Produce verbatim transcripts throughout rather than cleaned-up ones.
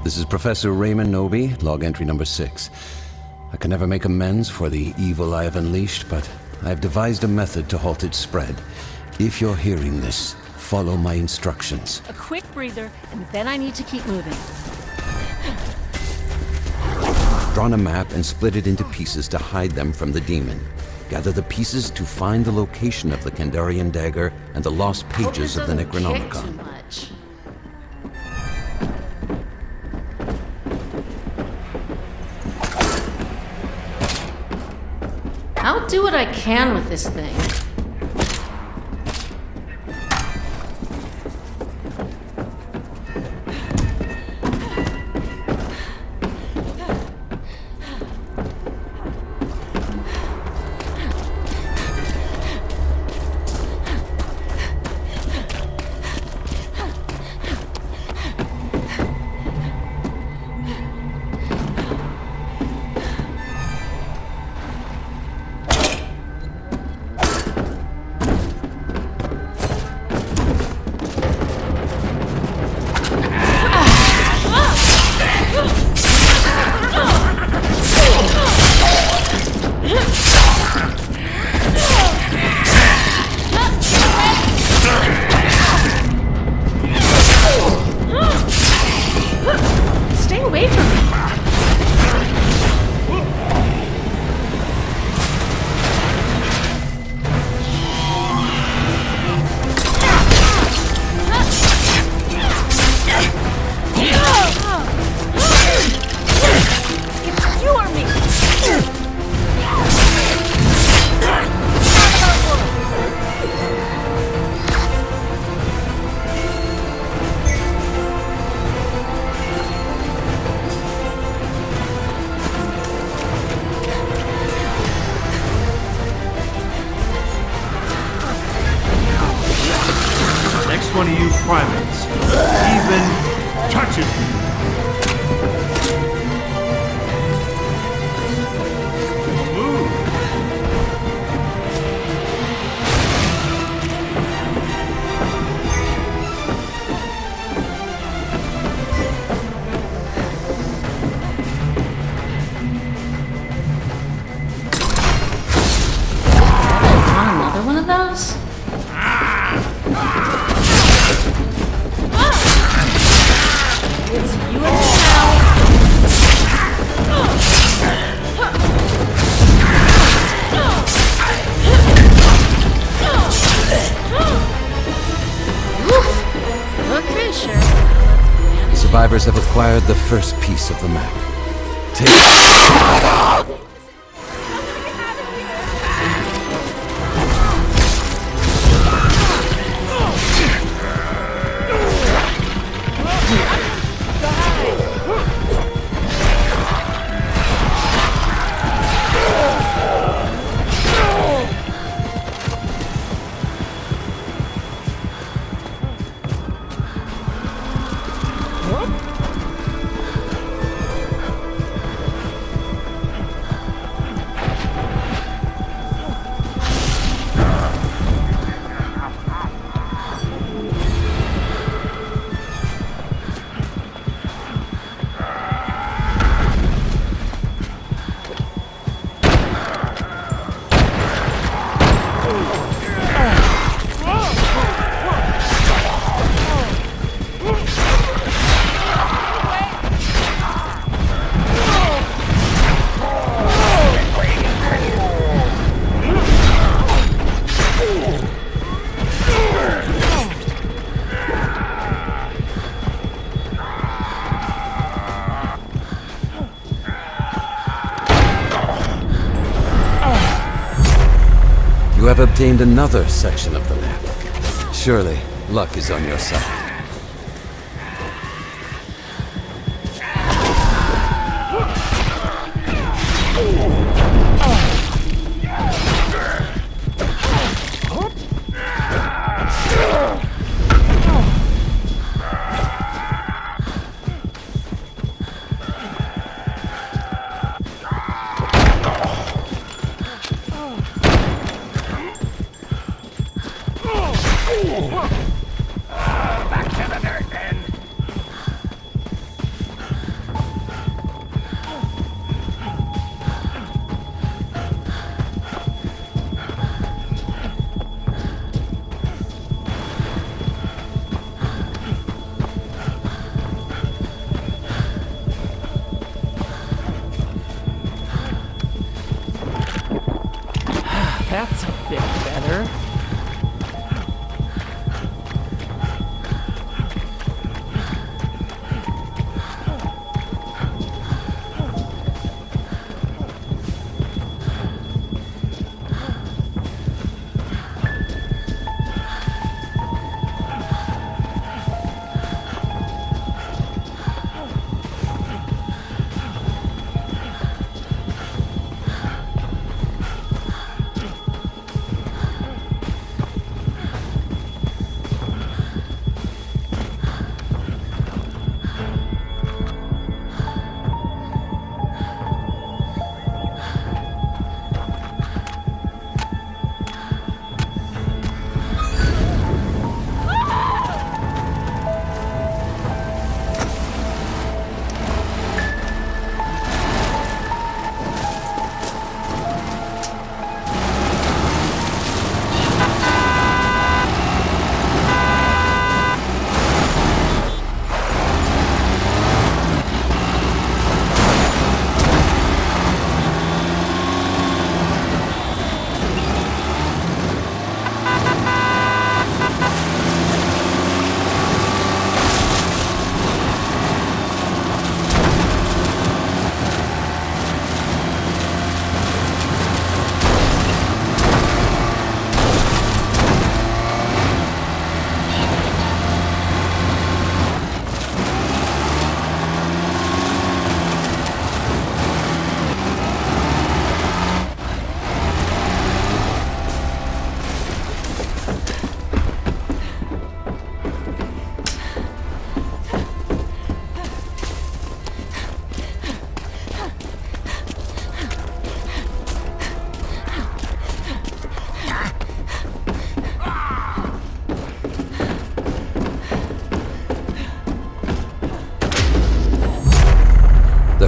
This is Professor Raymond Noby, log entry number six. I can never make amends for the evil I have unleashed, but I have devised a method to halt its spread. If you're hearing this, follow my instructions. A quick breather, and then I need to keep moving. Drawn a map and split it into pieces to hide them from the demon. Gather the pieces to find the location of the Kandarian dagger and the lost pages of the Necronomicon. I'll do what I can with this thing. One of you primates even touches me. Move. Want another one of those? It's you and me now. Okay, Cheryl. The survivors have acquired the first piece of the map. Take it. You have obtained another section of the map. Surely, luck is on your side.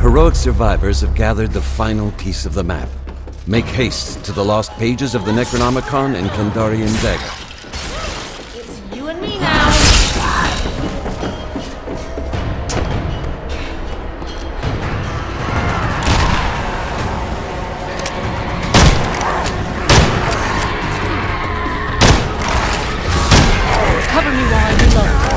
heroic survivors have gathered the final piece of the map. Make haste to the lost pages of the Necronomicon and Kandarian Dagger. It's you and me now. Cover me while I reload.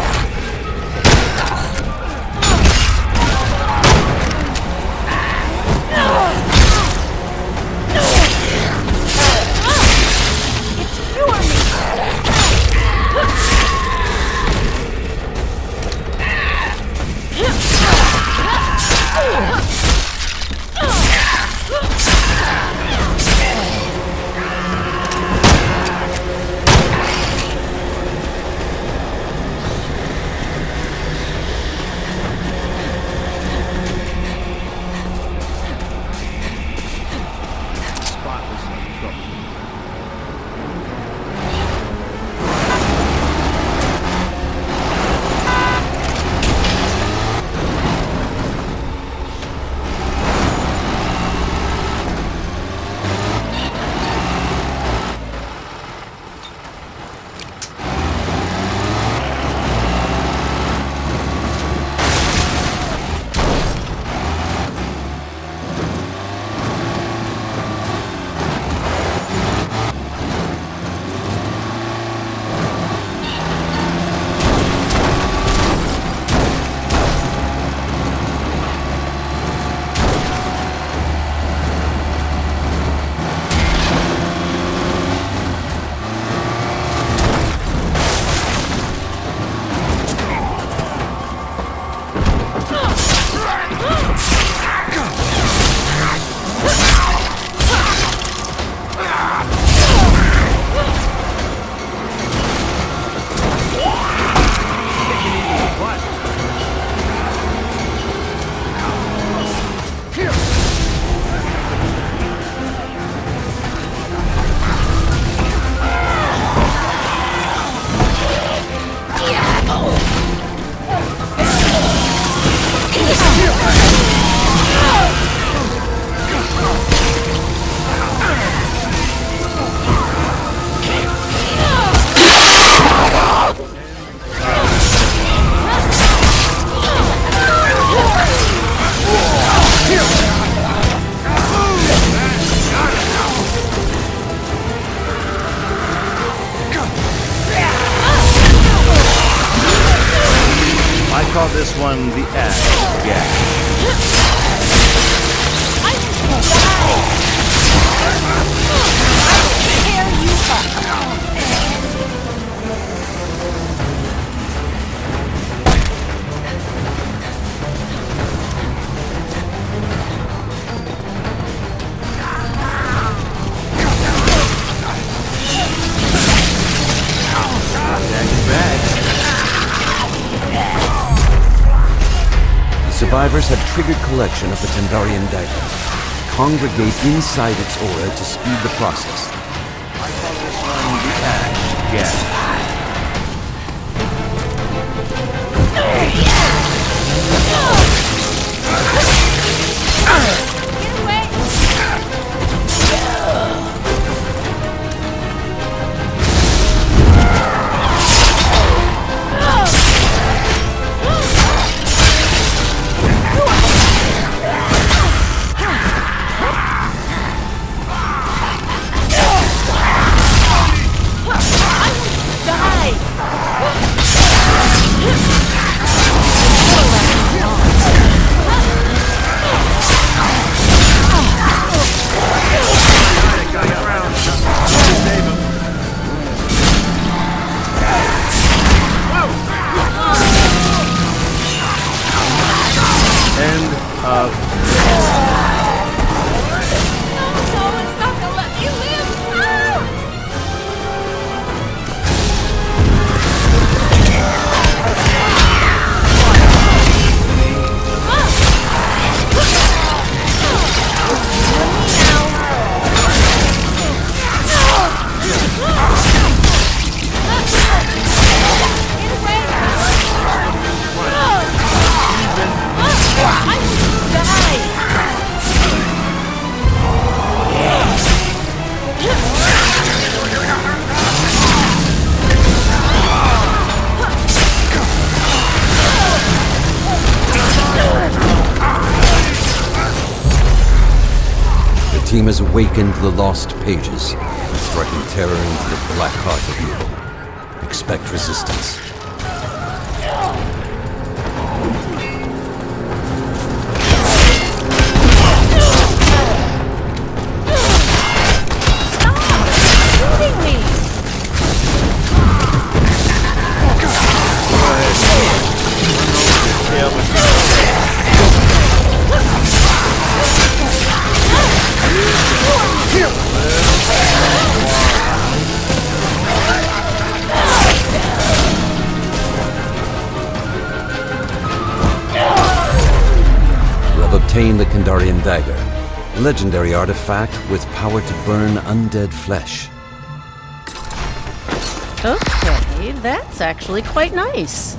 Call this one the ash gap. I will die. I will tear you up. Survivors have triggered collection of the Kandarian Dagger. Congregate inside its aura to speed the process. I call this one the ash gap. Die. has awakened the lost pages, striking terror into the black heart of evil. Expect resistance. The Kandarian Dagger, a legendary artifact with power to burn undead flesh. Okay, that's actually quite nice.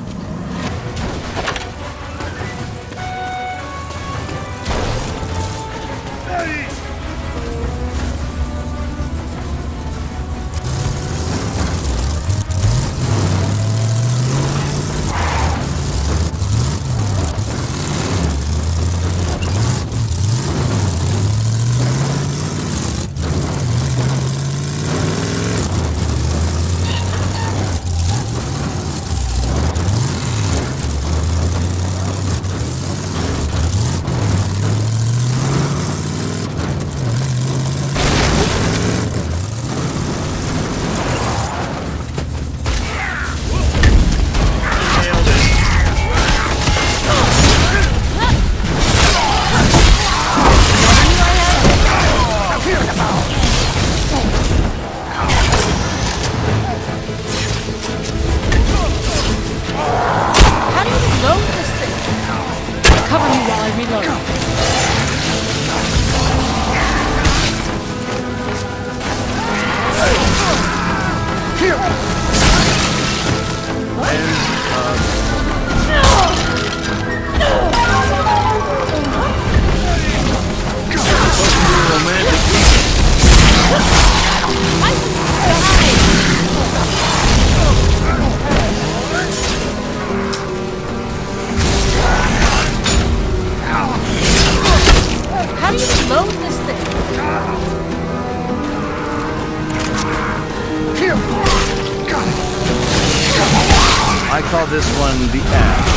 I call this one the axe.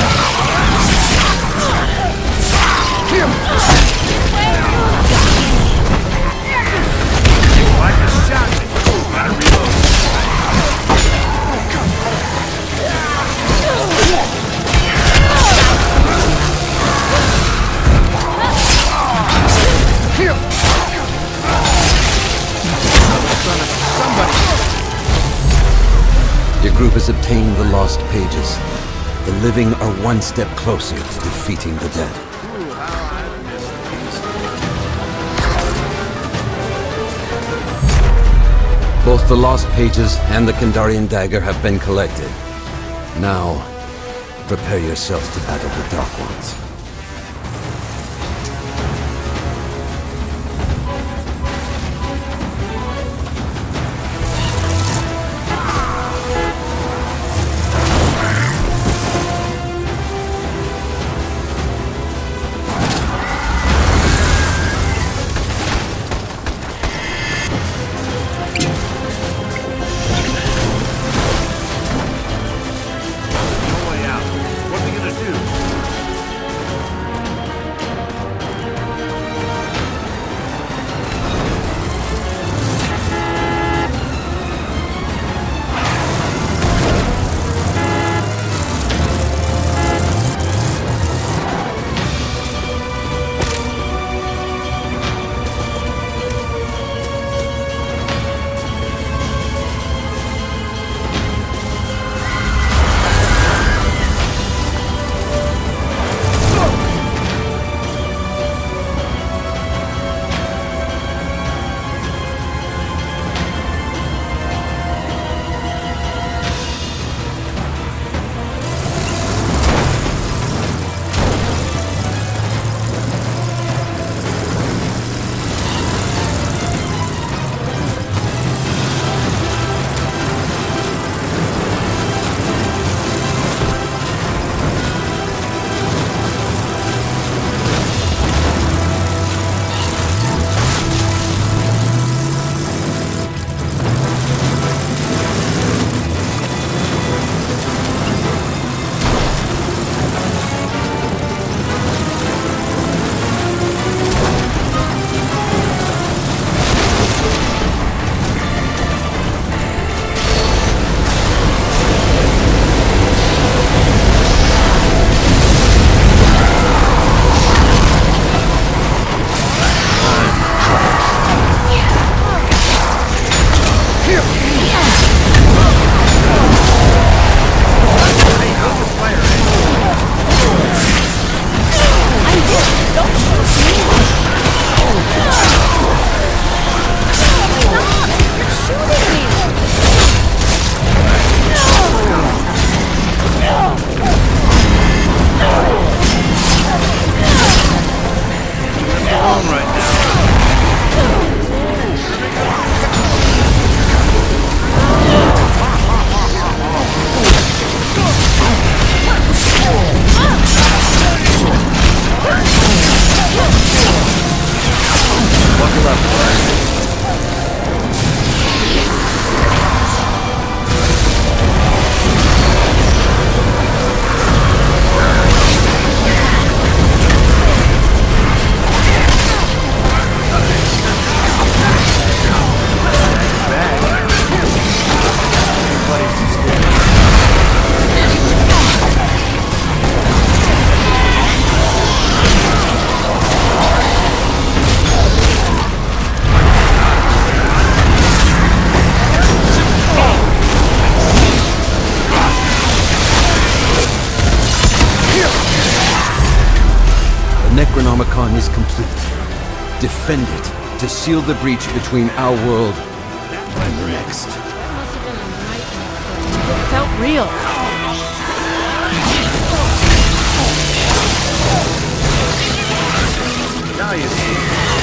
Like a shotgun. Gotta reload. Your group has obtained the lost pages. The living are one step closer to defeating the dead. Both the lost pages and the Kandarian dagger have been collected. Now, prepare yourself to battle the Dark Ones. Necronomicon is complete. Defend it to seal the breach between our world and the next. Must have been a nightmare. It felt real. Now you see.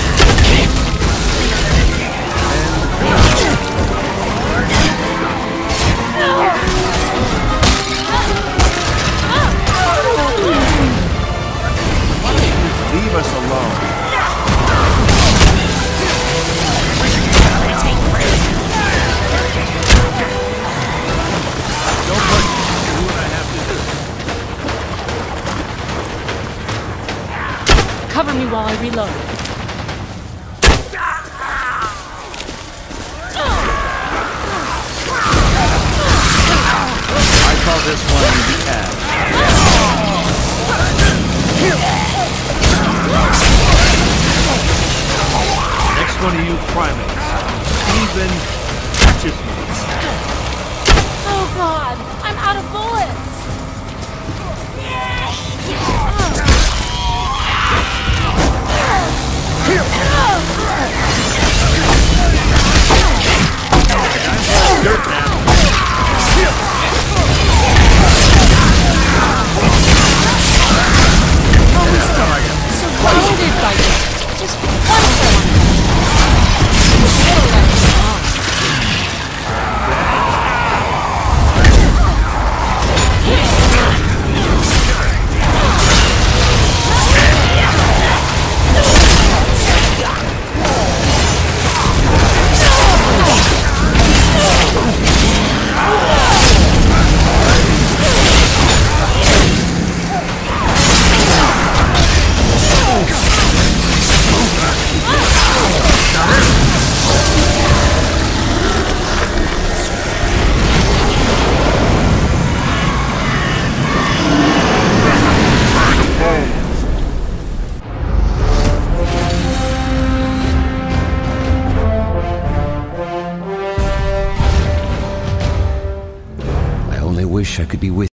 Leave us alone. Don't push me. Do what I have to do. Cover me while I reload. I call this one the Ash. Next one of you primates even touches me. Oh god, I'm out of bullets. Dirt now. Surrounded by this. Just one more. I only wish I could be with